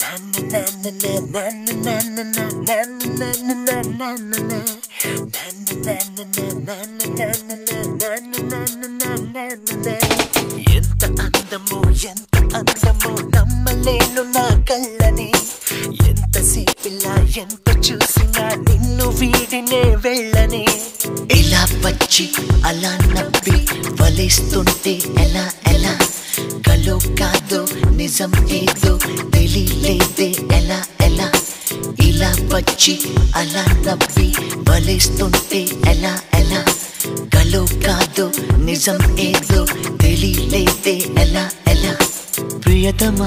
ఎంత అందమో నమ్మలేను నా కళ్ళని. ఎంతసేపిలా ఎంత చూసినా నిన్ను వీడినే వెళ్ళని. ఇలా వచ్చి అలా నవ్వి వలేస్తుంటే ఎలా ఎలా, కలో కాదో నిజం ఏదో తెలియలేదే ఎలా ఎలా. ఇలా వచ్చి అలా నవ్వి వలేస్తుంటే ఎలా ఎలా, కలో కాదో నిజం ఏదో తెలియలేదే ఎలా ఎలా. ప్రియతమా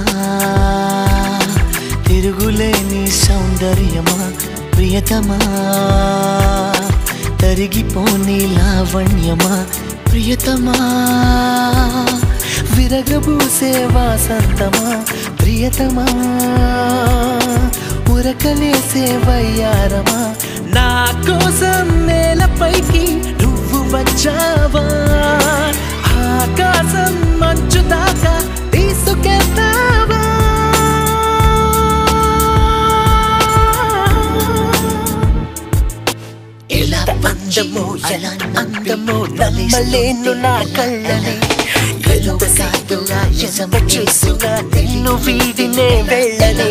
తిరుగులేని సౌందర్యమా, ప్రియతమా తరిగిపోని లావణ్యమా, ప్రియతమా విరగబూసే వాసంతమా, ప్రియతమా ఉరకలేసే వయ్యారమా. నా కోసం నేలపైకి నువ్వు వచ్చావా, ఆకాశం మంచు దాకా తీసుకెళ్తావా. ఎలా అందమో ఎలా అందమో నమ్మలేను నా కళ్ళని. ఎంతసేపులా ఎంత చూసినా నిన్ను వీడినే వెళ్ళని.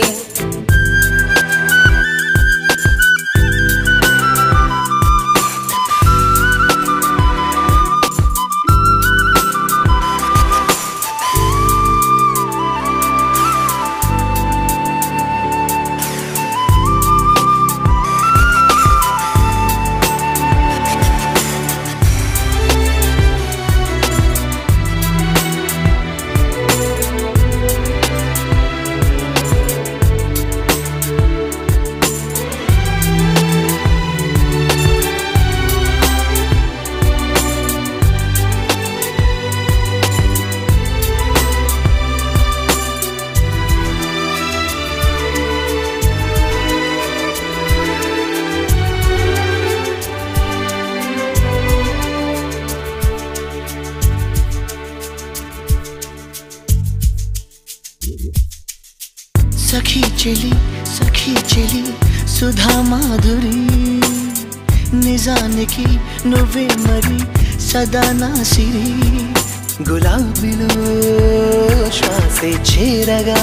సఖీ చెలి సుధా మాధురి, నిజానికి నువ్వే మరి సదా నా సిరి. గులాబీలో శ్వాసే చేరగా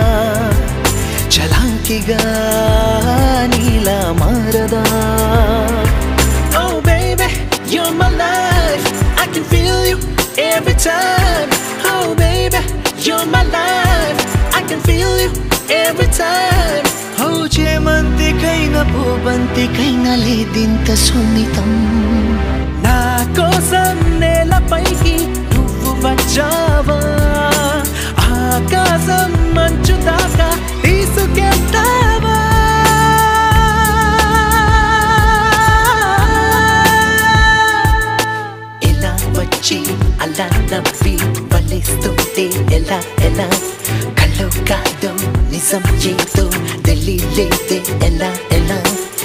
చలాకిగా నీలా మారదా. Oh baby, you're my life, I can feel you every time. Oh baby, you're my life, I can feel you every time. Oh చేమంతికైనా పూబంతికైనా లేదింత సున్నితం. నా కోసం నేలపైకి నువ్వు వచ్చావా, ఆకాశం మంచు దాకా తీసుకెళ్తావా. ఎలా వచ్చి అలా నవ్వి వలేస్తుంటే ఎలా ఎలా, కల్లో కాదో నిజం ఏదో తెలియలేదే ఎలా ఎలా.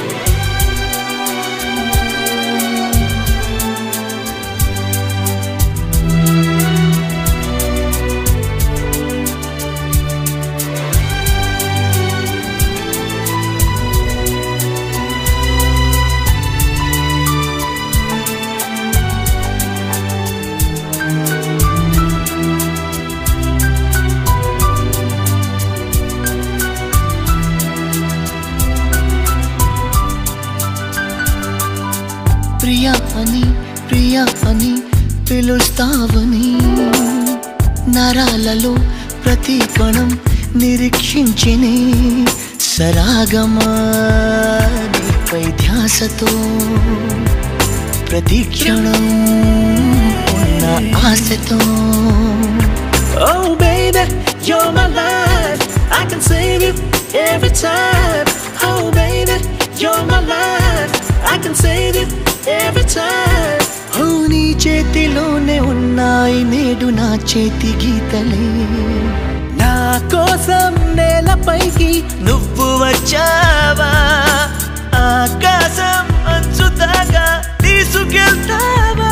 ప్రియా అని పిలుస్తావని, నరాలలో ప్రతి కణం నిరీక్షించిని. సరాగమా నీపై ధ్యాసతో ప్రతి క్షణం ఉన్న ఆశతో. Oh baby, you're my life, I can save you every time. Oh baby, you're my life, I can save you every time. Oh నీ చేతిలోనే ఉన్నాయి నేడు నా చేతి గీతలే. నా కోసం నేలపైకి నువ్వు వచ్చావా, ఆకాశం మంచు దాకా తీసుకెళ్తావా.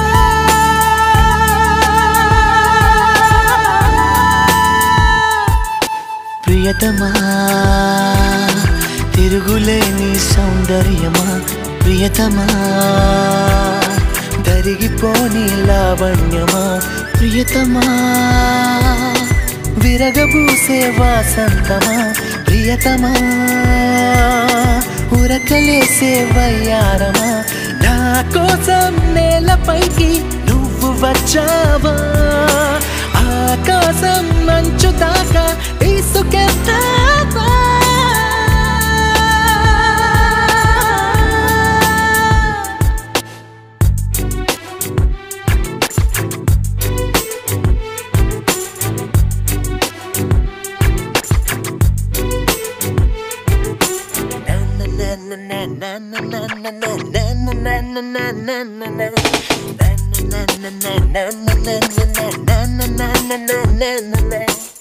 ప్రియతమా తిరుగులేని సౌందర్యమా ప్రియతమా దరిగిపోని లావణ్యమా ప్రియతమా విరగబూసే వాసంతమా ప్రియతమా ఉరకలేసే వయ్యారమా నా కోసం నేలపైకి నువ్వు వచ్చావా ఆకాశం మంచు దాకా తీసుకెళ్తావా na